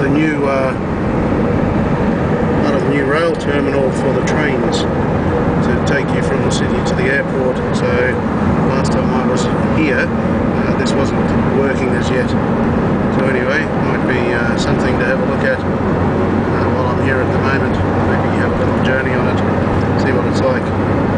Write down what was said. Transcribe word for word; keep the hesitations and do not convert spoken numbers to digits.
a new uh, part of the new rail terminal for the trains to take you from the city to the airport. So last time I was here, uh, this wasn't working as yet. So anyway, might be uh, something to have a look at uh, while I'm here at the moment. Maybe have a little journey on it, see what it's like.